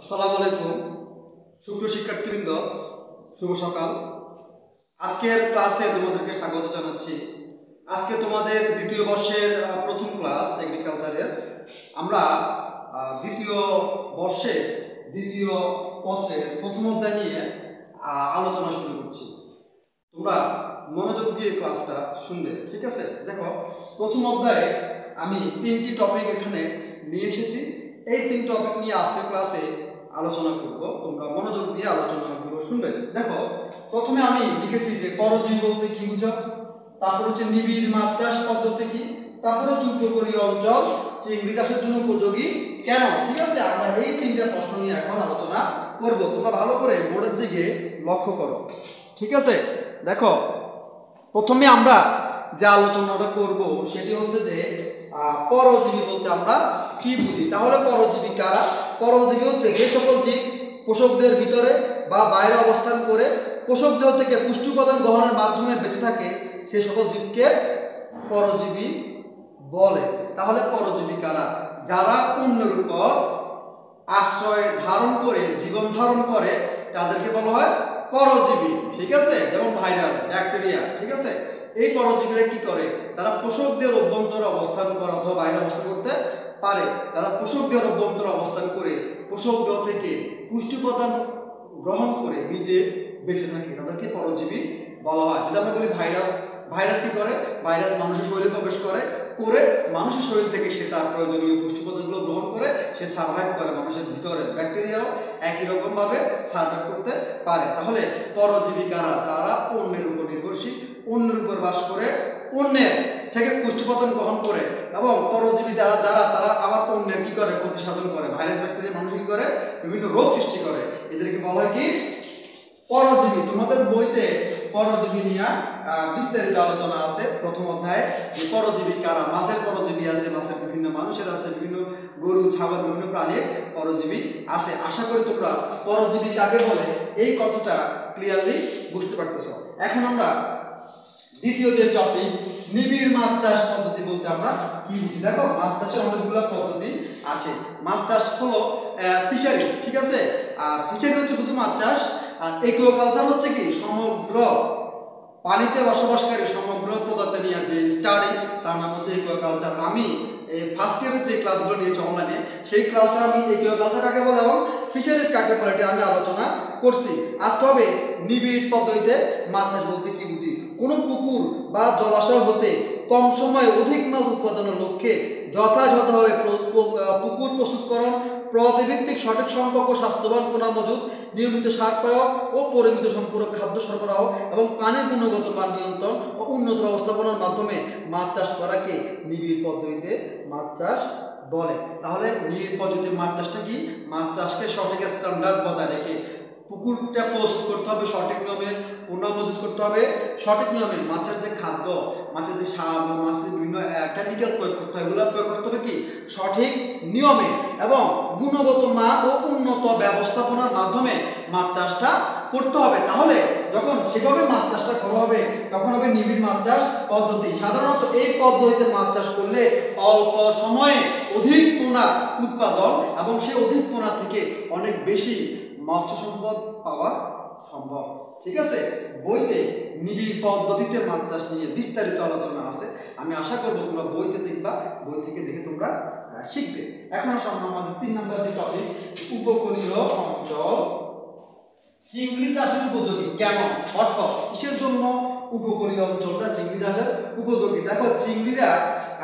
আসসালামু আলাইকুম সুপ্রিয় শিক্ষার্থীবৃন্দ, শুভ সকাল। আজকের ক্লাসে তোমাদেরকে স্বাগত জানাচ্ছি। আজকে তোমাদের দ্বিতীয় বর্ষের প্রথম ক্লাস এগ্রিকালচারের। আমরা দ্বিতীয় বর্ষে দ্বিতীয় পত্রের প্রথম অধ্যায় নিয়ে আলোচনা শুরু করছি। তোমরা মনোযোগ দিয়ে ক্লাসটা শুনবে, ঠিক আছে? দেখো, প্রথম অধ্যায়ে আমি তিনটি টপিক এখানে নিয়ে এসেছি। এই তিন টপিক নিয়ে আজকের ক্লাসে আলোচনা করব। তোমরা মনোযোগ দিয়ে আলোচনাগুলো শুনবে। দেখো, প্রথমে আমি লিখেছি যে পরজীবী বলতে কি বুঝো, তারপর হচ্ছে নিবিড় মাছ চাষ পদ্ধতি কি, তারপর হচ্ছে উপকূলীয় অঞ্চল চিংড়ি চাষের জন্য উপযোগী কেন। ঠিক আছে, আমরা এই তিনটা প্রশ্ন নিয়ে এখন আলোচনা করব। তোমরা ভালো করে বোর্ডের দিকে লক্ষ্য করো, ঠিক আছে? দেখো, প্রথমে আমরা যে আলোচনাটা করব সেটি হচ্ছে যে পরজীবী বলতে আমরা কি বুঝি। তাহলে পরজীবী কারা? পরজীবী হচ্ছে যে সকল জীব পোষকদের ভিতরে বা বাইরে অবস্থান করে পোষক দেহ থেকে পুষ্টি উপাদান গ্রহণের মাধ্যমে বেঁচে থাকে, সেই সকল জীবকে পরজীবী বলে। তাহলে পরজীবী কারা? যারা অন্যের উপর আশ্রয় ধারণ করে জীবন ধারণ করে তাদেরকে বলা হয় পরজীবী, ঠিক আছে? যেমন ভাইরাস, ব্যাকটেরিয়া, ঠিক আছে? এই পরজীবীরা কি করে? তারা পোষকদের অভ্যন্তরে অবস্থান করে অথবা বাইরে অবস্থান করতে পারে। তারা পোষকদের অভ্যন্তরে অবস্থান করে পোষক দেহ থেকে পুষ্টি উপাদান গ্রহণ করে নিজে বেঁচে থাকে, তাদেরকে পরজীবী বলা হয়। যদি আমরা বলি ভাইরাস, ভাইরাস কি করে? ভাইরাস মানুষের শরীরে প্রবেশ করে মানুষের শরীর থেকে সে তার প্রয়োজনীয় পুষ্টি উপাদানগুলো গ্রহণ করে সে সার্ভাইভ করে মানুষের ভিতরে। ব্যাকটেরিয়াও একই রকম ভাবে সার্ভাইভ করতে পারে। তাহলে পরজীবী কারা? যারা অন্যের উপর নির্ভরশীল, অন্যের উপর বাস করে, অন্যের থেকে পুষ্টি উপাদান গ্রহণ করে। এবং পরজীবী যারা তারা আবার অন্যের কি করে? ক্ষতি সাধন করে। ভাইরাস, ব্যাকটেরিয়া মানুষ কি করে? বিভিন্ন রোগ সৃষ্টি করে। এদেরকে বলা হয় কি? পরজীবী। তোমাদের বইতে পরজীবী নিয়ে বিস্তারিত আলোচনা আছে প্রথম অধ্যায়ে। যে পরজীবী কারা? মাছের পরজীবী আছে, মাছের বিভিন্ন মানুষের আছে, বিভিন্ন গরু, ছাগল, বিভিন্ন প্রাণীর পরজীবী আছে। আশা করি তোমরা পরজীবী কাকে বলে এই কথাটা ক্লিয়ারলি বুঝতে পারতেছো। এখন আমরা দ্বিতীয় যে টপিক, নিবিড় মাছ চাষ পদ্ধতি বলতে আমরা কি বুঝি। দেখো, মাছ চাষের অনেকগুলো পদ্ধতি আছে। মাছ চাষ হলো ফিশারিজ, ঠিক আছে? আর ফিশারি হচ্ছে শুধু মাছ চাষ, আর একুয়াকালচার হচ্ছে কি? সমগ্র পানিতে বসবাসকারী সমগ্র প্রজাতি নিয়ে যে স্টাডি, তার নাম হচ্ছে একুয়াকালচার। আমি ফার্স্ট ইয়ারের যে ক্লাসগুলো নিয়েছি অনলাইনে, সেই ক্লাসে আমি একুয়াকালচার কাকে বলে এবং ফিশারিজ কাকে বলে এটা আমি আলোচনা করছি। আজকে হবে নিবিড় পদ্ধতিতে মাছ চাষ বলতে কি বুঝি। কোনো পুকুর বা জলাশয় হতে কম সময়ে অধিক মাছ উৎপাদনের লক্ষ্যে যথাযথভাবে পুকুর প্রস্তুতকরণ, প্রজাতিভিত্তিক সঠিক সংখ্যক ও স্বাস্থ্যবান পোনা মজুত, নিয়মিত সার প্রয়োগ ও পরিমিত সম্পূরক খাদ্য সরবরাহ এবং পানির গুণগত মান নিয়ন্ত্রণ ও উন্নত ব্যবস্থাপনার মাধ্যমে মাছ চাষ করাকে নিবিড় পদ্ধতিতে মাছ চাষ বলে। তাহলে নিবিড় পদ্ধতিতে মাছ চাষটা কি? মাছ চাষকে সঠিক স্ট্যান্ডার্ড বজায় রেখে পুকুরটা প্রস্তুত করতে হবে সঠিক নিয়মে, পোনা মজুত করতে হবে সঠিক নিয়মে, মাছের যে খাদ্য, মাছের যে সার, মাছের বিভিন্ন কেমিক্যাল প্রয়োগ করতে হবে, এগুলো প্রয়োগ করতে হবে কি? সঠিক নিয়মে এবং গুণগত মান ও উন্নত ব্যবস্থাপনার মাধ্যমে মাছ চাষটা করতে হবে। তাহলে যখন সেভাবে মাছ চাষটা করা হবে তখন হবে নিবিড় মাছ চাষ পদ্ধতি। সাধারণত এই পদ্ধতিতে মাছ চাষ করলে অল্প সময়ে অধিক পোনা উৎপাদন এবং সেই অধিক পোনা থেকে অনেক বেশি মৎস্য সম্পদ পাওয়া সম্ভব, ঠিক আছে? বইতে নিবিড় পদ্ধতিতে মাছ চাষ নিয়ে বিস্তারিত আলোচনা আছে। আমি আশা করবো তোমরা বইতে দেখবা, বই থেকে দেখে তোমরা শিখবে। এখন সামনে আমাদের 3 নম্বর যে টপিক, উপকূলীয় অঞ্চল চিংড়ি চাষের উপযোগী কেন, অর্থাৎ কিসের জন্য উপকূলীয় অঞ্চলটা চিংড়ি চাষের উপযোগী। দেখো, চিংড়িরা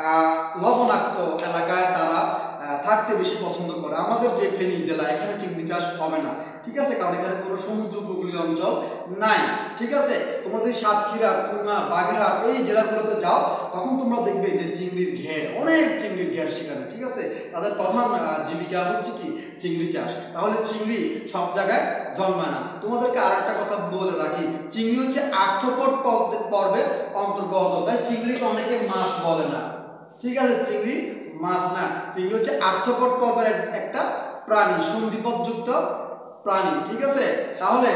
লবণাক্ত এলাকায় তারা থাকতে বেশি পছন্দ করে। আমাদের যে ফেনী জেলা, এখানে চিংড়ি চাষ হবে না, ঠিক আছে? কারণ এখানে কোনো সমুদ্র উপকূলীয় অঞ্চল নাই, ঠিক আছে? তোমরা যদি সাতক্ষীরা, খুলনা, বাগেরহাট এই জেলাগুলোতে যাও তখন তোমরা দেখবে যে চিংড়ির ঘের, অনেক চিংড়ির ঘের সেখানে, ঠিক আছে? তাদের প্রধান জীবিকা হচ্ছে কি? চিংড়ি চাষ। তাহলে চিংড়ি সব জায়গায় জন্মায় না। তোমাদেরকে আরেকটা কথা বলে রাখি, চিংড়ি হচ্ছে আর্থ্রোপড পর্বের অন্তর্গত, তাই চিংড়িকে অনেকে মাছ বলে না, ঠিক আছে? চিংড়ি মাছ না, চিংড়ি হচ্ছে আর্থ্রোপড পর্বের একটা প্রাণী, সন্ধিপদযুক্ত প্রাণী, ঠিক আছে? তাহলে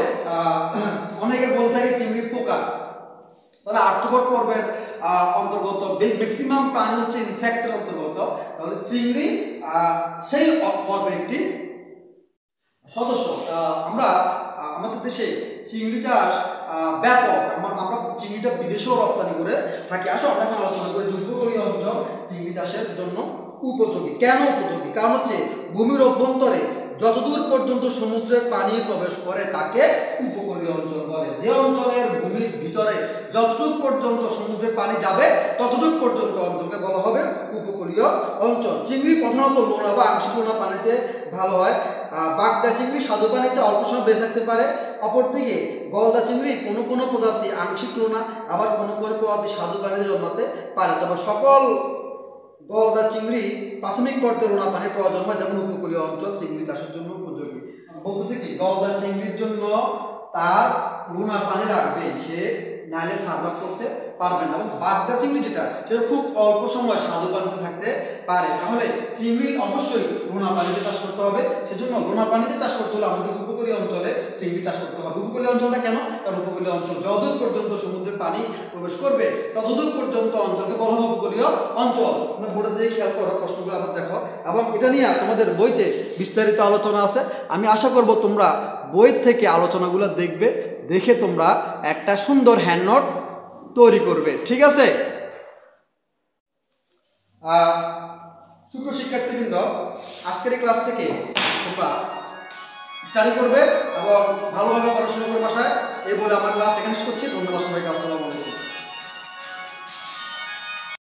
অনেকে বলে থাকে চিংড়ি পোকা, তাহলে আর্থ্রোপড পর্বের অন্তর্গত। ম্যাক্সিমাম প্রাণী হচ্ছে ইনসেক্টের অন্তর্গত। তাহলে চিংড়ি সেই পর্বের একটি সদস্য আমরা আমাদের দেশে চিংড়ি চাষ ব্যাপক। আমরা চিংড়িটা বিদেশেও রপ্তানি করে থাকি। আসো আমরা এখন আলোচনা করি উপকূলীয় অঞ্চল চিংড়ি চাষের জন্য উপযোগী। কেন উপযোগী? কারণ হচ্ছে ভূমির অভ্যন্তরে যতদূর পর্যন্ত সমুদ্রের পানি প্রবেশ করে তাকে উপকূলীয় অঞ্চল বলে। যে অঞ্চলের ভূমির ভিতরে যতটুকু পর্যন্ত সমুদ্রের পানি যাবে ততটুকু পর্যন্ত অঞ্চলকে বলা হবে উপকূলীয় অঞ্চল। চিংড়ি প্রধানত লোনা বা আংশিক লোনা পানিতে ভালো হয়। বাগদা চিংড়ি স্বাদু পানিতে অল্প সময় বেঁচে থাকতে পারে। অপরদিকে গলদা চিংড়ি কোনো প্রজাতি আংশিক লোনা, আবার কোনো প্রজাতি স্বাদু পানিতে জন্মাতে পারে। তবে সকল গলদা চিংড়ি প্রাথমিক পর্যায়ে লোনা পানির প্রয়োজন হয়, যেমন উপকূলীয় অঞ্চল চিংড়ি চাষের জন্য উপযোগী। বলতেছে কি গলদা চিংড়ির জন্য তার লোনা পানি লাগবে, সে নাইলে সার্ভাইভ করতে পারবে না। এবং বাগদা চিংড়ি যেটা সেটা খুব অল্প সময় স্বাদু পানিতে থাকতে পারে। তাহলে চিংড়ি অবশ্যই লোনা পানিতে চাষ করতে হবে। সেজন্য লোনা পানিতে চাষ করতে হলে আমাদের উপকূলীয় অঞ্চলে চিংড়ি চাষ করতে হবে। উপকূলীয় অঞ্চলটা কেন? কারণ উপকূলীয় অঞ্চল যতদূর পর্যন্ত সমুদ্রের পানি প্রবেশ করবে ততদূর পর্যন্ত অঞ্চলকে বলা হবে উপকূলীয় অঞ্চল। তোমরা বোর্ডে দিয়ে খেয়াল করো, প্রশ্নগুলো আবার দেখো। এবং এটা নিয়ে তোমাদের বইতে বিস্তারিত আলোচনা আছে। আমি আশা করব তোমরা বই থেকে আলোচনাগুলো দেখবে, দেখে তোমরা একটা সুন্দর হ্যান্ড নোট তৈরি করবে। ঠিক আছে? সুপ্রিয় শিক্ষার্থীবৃন্দ, আজকের এই ক্লাস থেকে তোমরা স্টাডি করবে এবং ভালোভাবে পড়াশোনা করবে বাসায়। এই বলে আমার ক্লাস এখানে শেষ করছি। ধন্যবাদ সবাইকে। আসসালামু আলাইকুম।